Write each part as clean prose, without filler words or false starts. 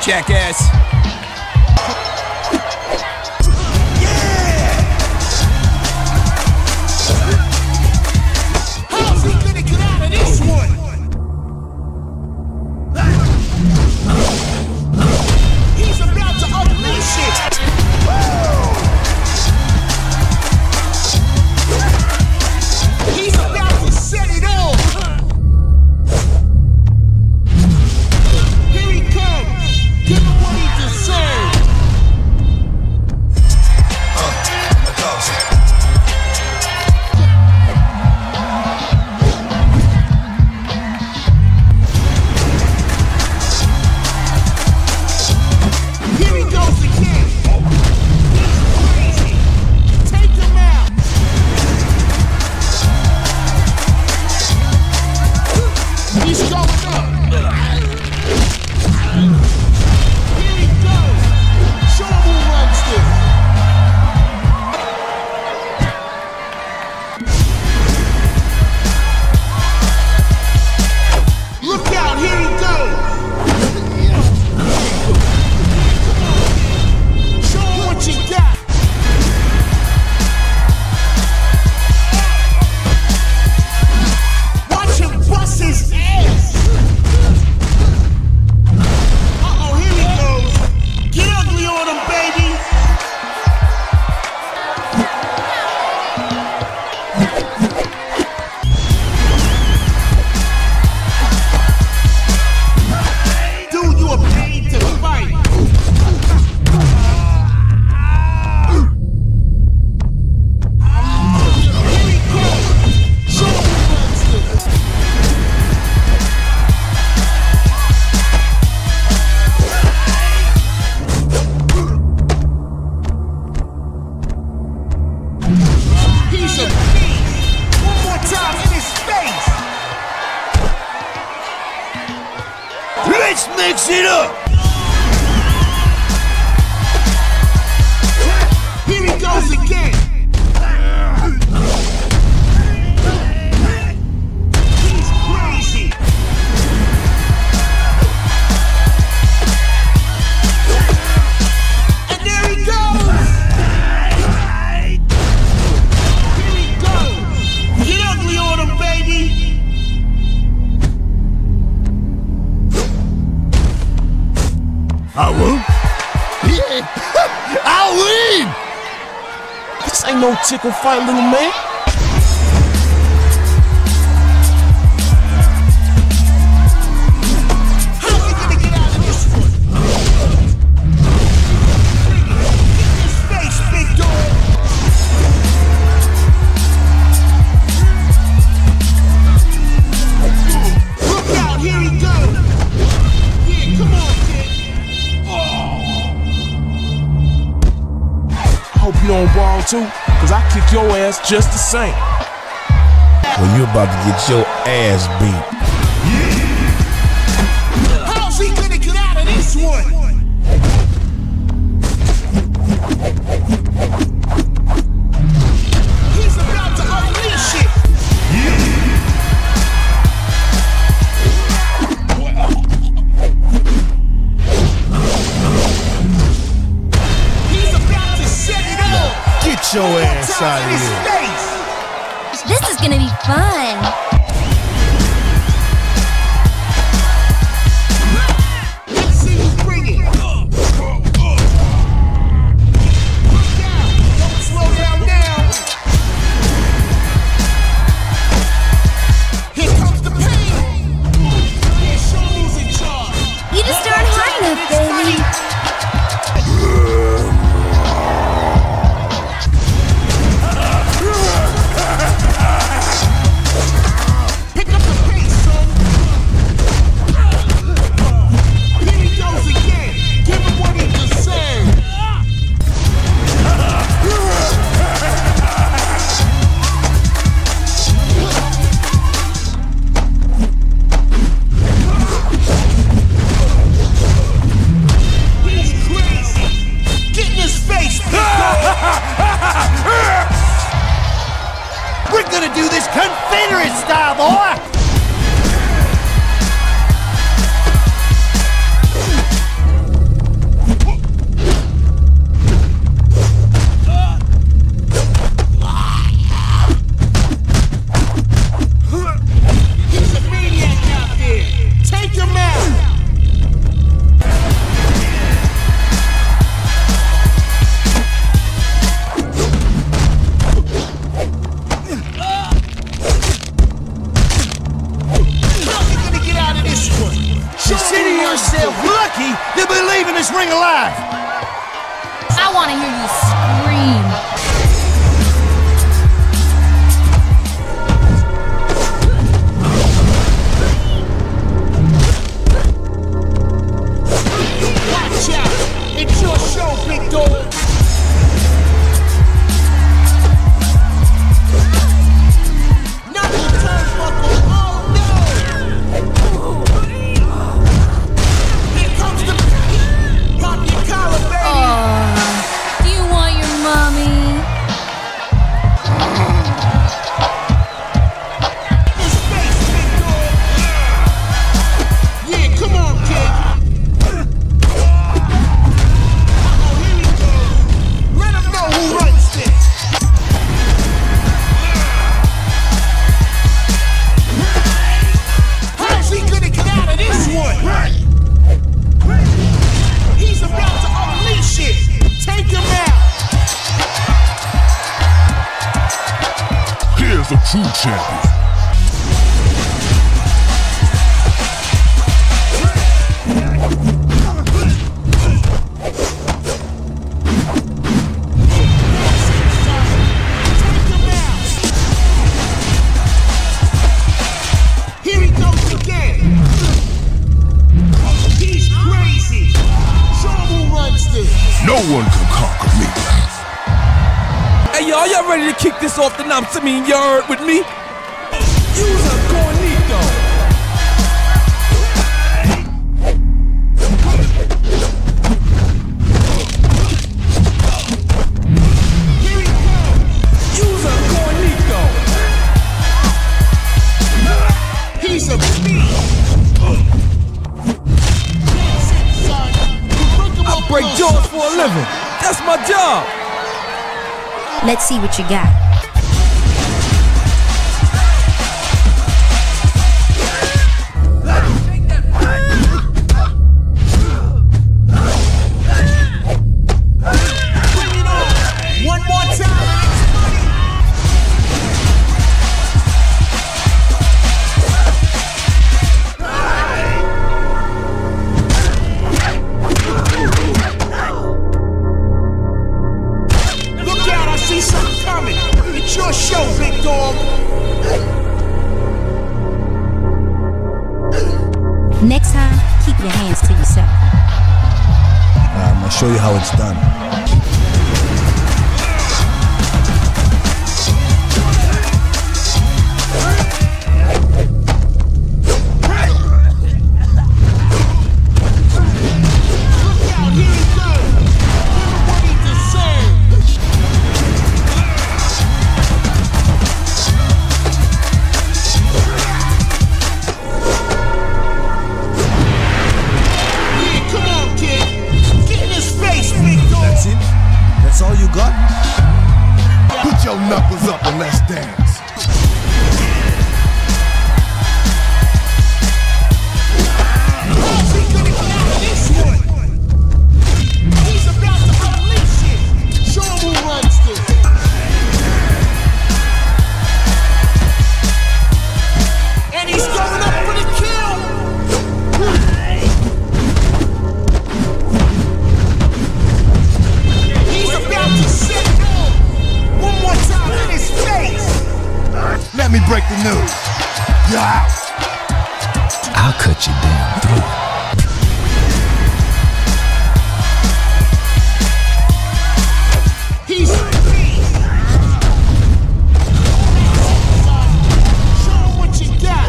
jackass. How's he gonna get out of this one? He's about to unleash it. He's about to set it off. Here he comes. Give him what he deserves. Here he goes again. He's crazy. Take him out. He's going up. Here he goes. Show him who runs this. Look out, here he goes. Show him what you got. Watch him bust his ass. Uh-oh, here he goes. Get ugly on him, baby. Dude, you are paid to fight. Here he goes. Show him who runs this. He's a beast. One more time in his face. Let's mix it up! Here he goes again. He's crazy. And there he goes. Here he goes. Get ugly on him, baby. I will? Yeah! I win! This ain't no tickle fight, little man. How's he gonna get out of this one? Get in his face, big dog. Look out, here he goes. Yeah, come on, kid. I hope you don't ball too, cause I kick your ass just the same. Well, you about to get your ass beat. How's he gonna get out of this one? He's about to unleash it. He's about to set it off. Get your ass out of His here. face. This is gonna be fun. Let's see who bring it. Look out. Don't slow down now. Here comes the pain. Yeah, show who's in charge. You just aren't high enough, baby. Pick up the pace, son. Here he goes again. Give him what he deserves. He's crazy. Get in his face, big dog. We're gonna do this Confederate style, boy! we leaving this ring alive? I want to hear you scream. Watch out! It's your show, big dog! The true champion. Here he goes again. He's crazy. Show him who runs this. No one can conquer me. Hey y'all ready to kick this off the numps? I mean, you heard with me? Use a cornito. Here he comes. Use a cornito. He's a beast. I break jaws for a living. That's my job. Let's see what you got. Bring it on. One more time. See something coming. It's your show, big dog. Next time, keep your hands to yourself. I'm gonna show you how it's done. That's all you got? Put your knuckles up and let's dance. He's about to unleash it. Show him who runs this. And he's going up for the kill. He's about to set it on. One more time in his face. Let me break the news. You're out. I'll cut you down through. He's a beast. Show him what you got.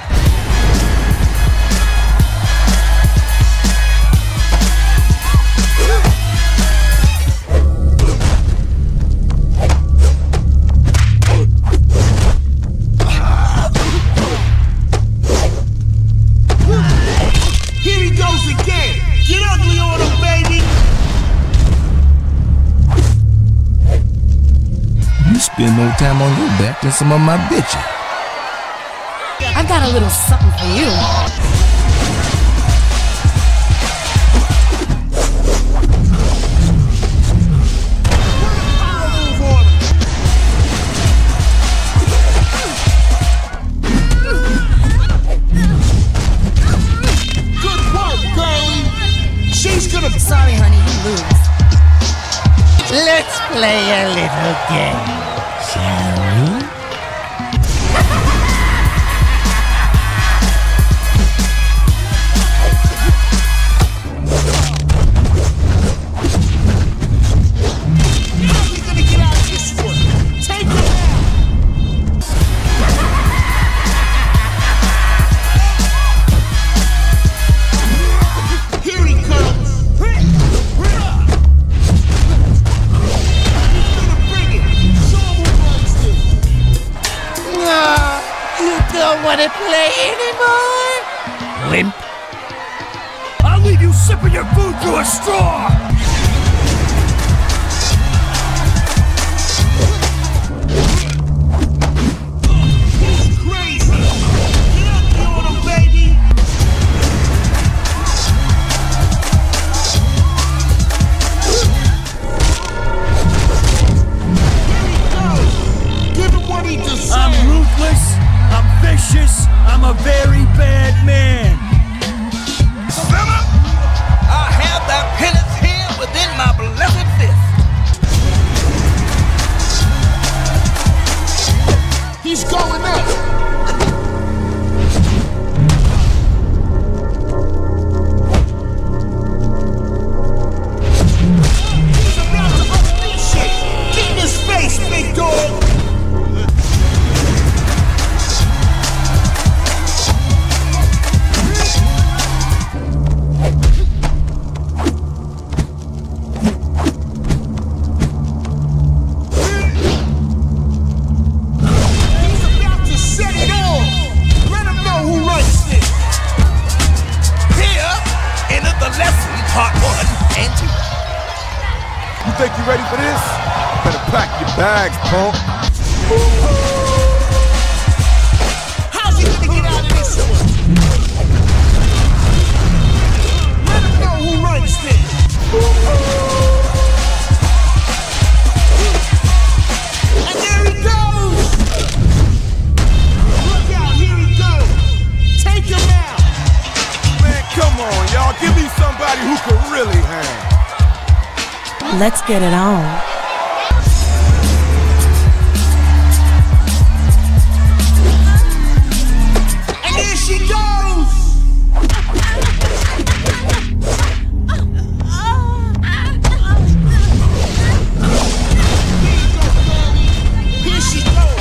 Here he goes again. Get ugly on him, baby. You spend more time on your back than some of my bitches. I got a little something for you. Good work, girlie. She's gonna Sorry, honey, you lose. Let's play a little game, shall we? How's he gonna get out of this one? Take him out! Here he comes! He's gonna bring it! Show him who runs this! You don't want to play anymore? Limp. I'll leave you sipping your food through a straw! He's crazy! Get up there on him, baby! Here he goes! Give him what he deserves! I'm ruthless, I'm vicious, I'm a very bad man. Sinner, I have that penance here within my blessed fist. He's going up! He's about to unleash it! Get in his face, big dog! He's about to set it off! Let him know who runs this! Here ended the lesson, part 1 and 2. You think you ready for this? Better pack your bags, punk. How's he gonna get out of this one? Let him know who runs this! And there he goes! Look out, here he goes! Take him out! Man, come on, y'all. Give me somebody who can really hang. Let's get it on. And there she goes! Here she goes!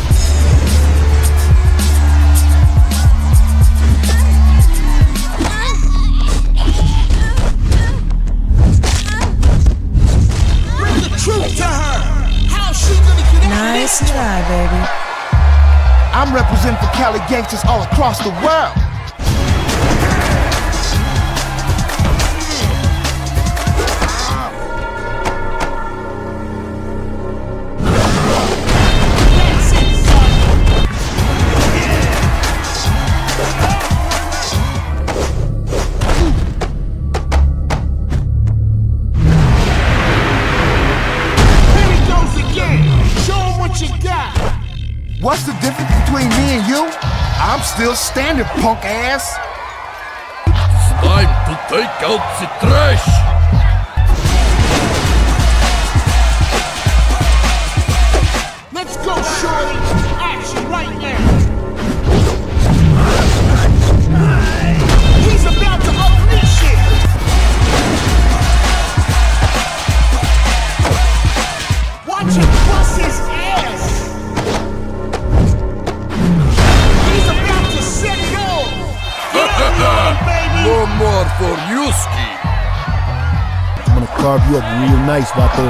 Bring the truth to her! How's she gonna get out of Nice this one? try, baby. I'm representing for Cali gangsters all across the world. That's it, son! Here he goes again! Show him what you got! What's the difference between me and you? I'm still standing, punk ass. Time to take out the trash! Let's go, shorty! Action right now! He's about to unleash it! Watch him bust his ass! He's about to set it off! Get up there, baby! No more for Yuski! I'm gonna carve you up real nice, Vato.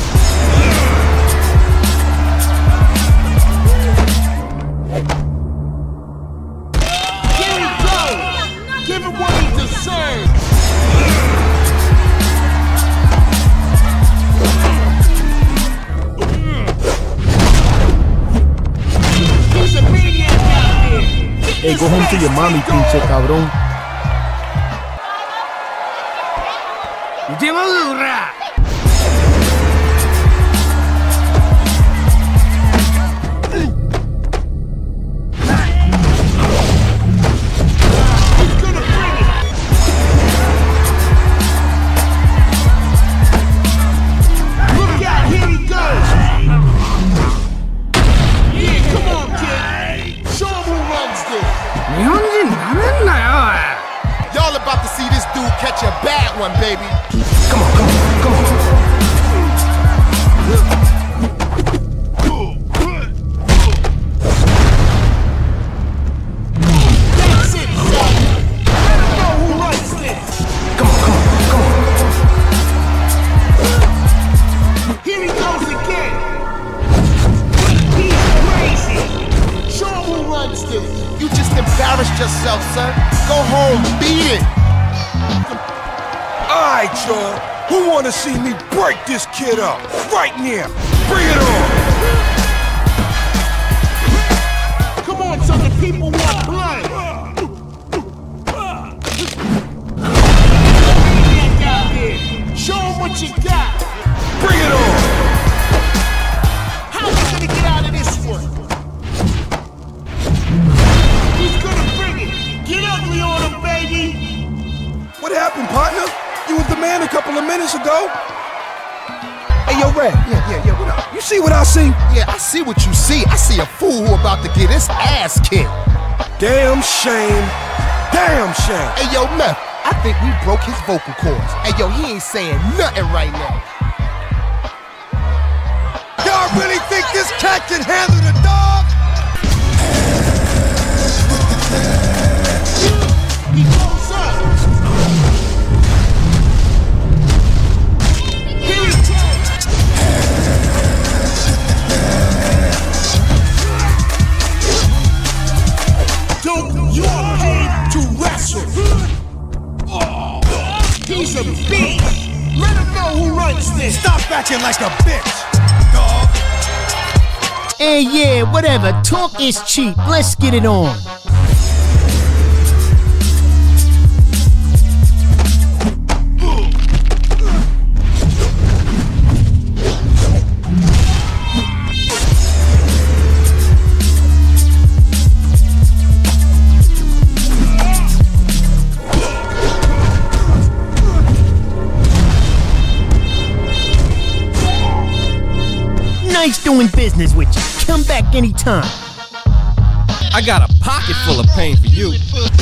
Here he goes! Give him what he deserves! He's a maniac out there! Hey, go home to your mommy, pinche cabrón. He's gonna bring it! bad one, baby. Come on, come on, come on. That's it, son. Let him know who runs this. Come on, come on, come on. Here he goes again. He's crazy. Show him who runs this. You just embarrassed yourself, son. Go home, beat it. All right, y'all. Who wanna see me break this kid up? Right now. Bring it on. Come on, son, the people want blood. Maniac out there. Show him what you got. Bring it on. How's he gonna get out of this one? He's gonna bring it. Get ugly on him, baby. What happened, partner? You was the man a couple of minutes ago. Hey, yo, Red. Yeah, what up? You see what I see? Yeah, I see what you see. I see a fool who about to get his ass kicked. Damn shame. Damn shame. Hey, yo, Meth, I think we broke his vocal cords. Hey, yo, he ain't saying nothing right now. Y'all really think this cat can handle the dog? He goes up. Here he comes. Don't you are paid to wrestle. He's a beast. Let him know who runs this. Stop acting like a bitch, dog. Hey, yeah, whatever. Talk is cheap. Let's get it on. Nice doing business with you. Come back anytime. I got a pocket full of pain for you.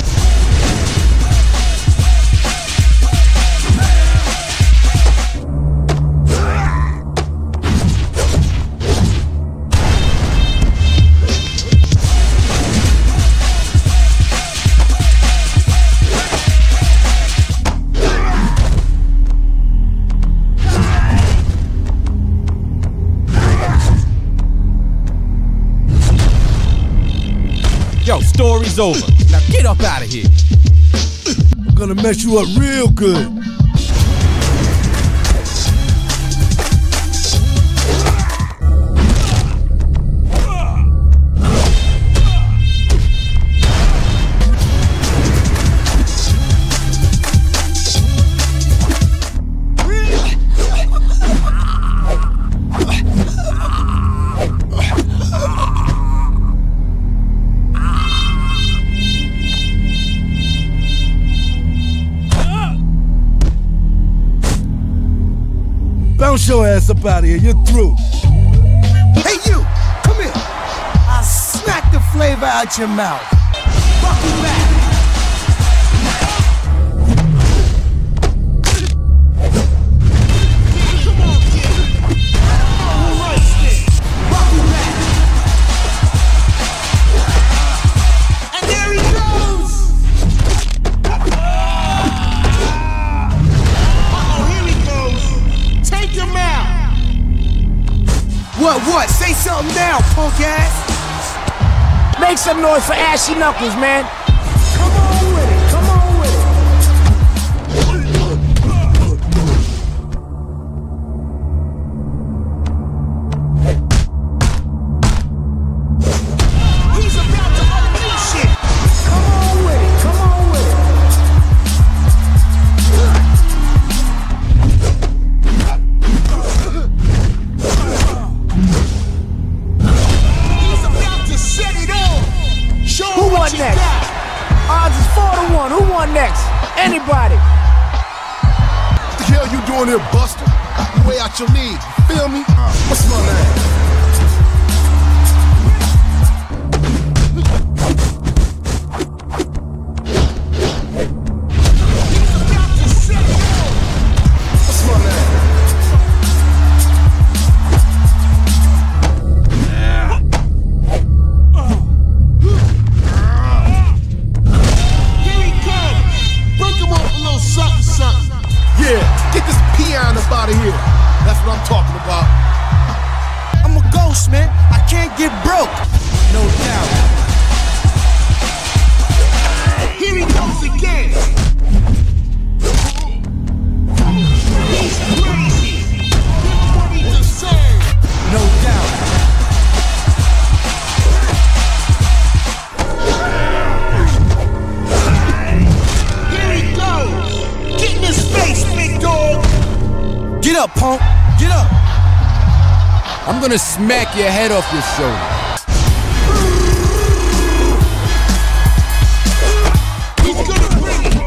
Yo, story's over. Now get up out of here. I'm gonna mess you up real good. Bounce your ass up out of here, you're through. Hey, you, come here. I'll smack the flavor out your mouth. Buckle back. Come on, kid. Who runs this? Buckle back. And there he goes. Uh-oh, here he goes. Take him out. What? Say something now, punk ass. Make some noise for Ashy Knuckles, man. Come on with it. Come on with it. He's about to unleash it. Come on with it. Come on with it. He's about to set it on. Show him Who what won you next? got. Odds is 4-1. Who won next? Anybody? What the hell you doing here, Buster? You way out your league. Feel me? What's my name? He's about to set it what I'm talking about. I'm a ghost, man. I can't get broke. No doubt. Here he goes again. He's crazy. Give what he deserves. No doubt. Here he goes. Get in his face, big dog. Get up, punk. Get up. I'm gonna smack your head off your shoulder. He's gonna bring it.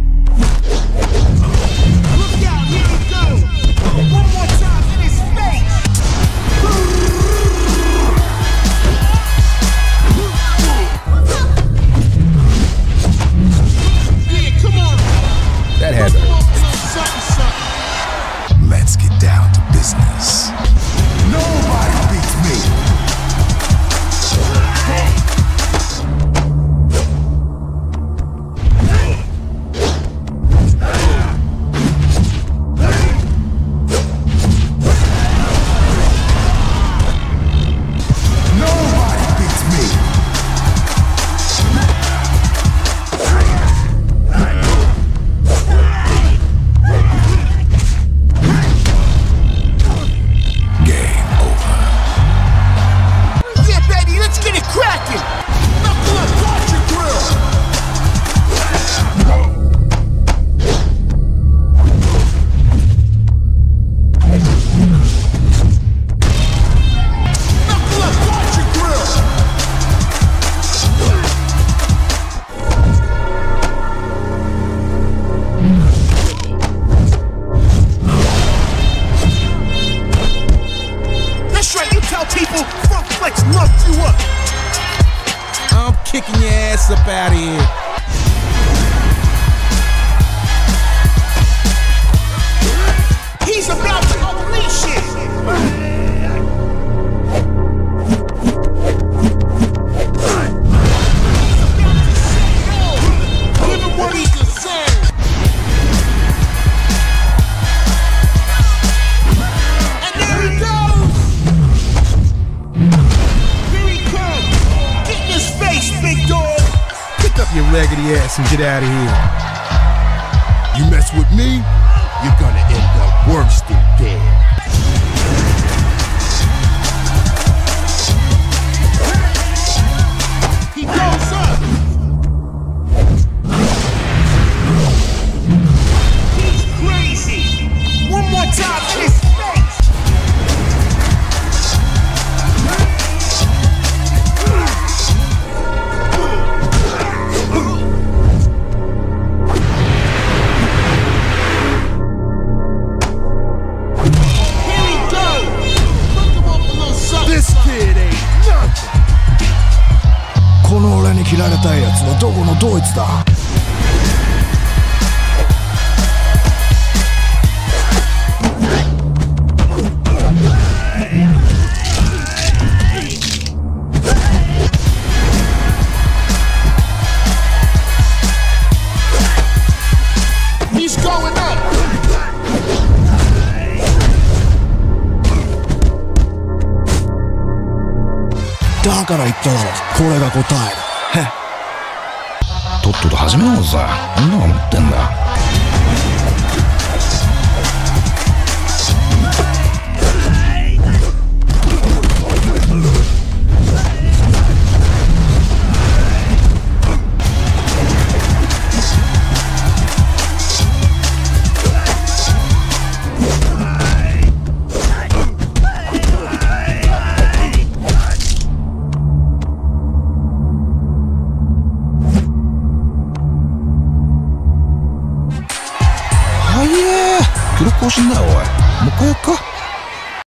Look out, here he goes. One more time in his face. Yeah, come on. That had Something. Let's get down to business. Nobody beats me. Nobody beats me. Game over. Yeah, baby, let's get it cracking. Knuckle up, watch your grill. Knuckle up, watch your grill. That's right, you tell people Funk Flex knocked you up. I'm kicking your ass up out of here. He's about to unleash it. Give him what he deserves. And there he goes. Here he comes. Get in his face, big dog. Pick up your raggedy ass and get out of here. You mess with me, you're gonna end up worse than dead. He goes up. He's crazy. One more time in his face. Here he goes. Look him up a little something. This kid ain't nothing. この俺に切られたいやつはどこのドイツだ。 He's going up. だから言っただろ。これが答えだ。 とっとと始めようぜ。女が持ってんだ。記録更新だよおい。もう一回やっか。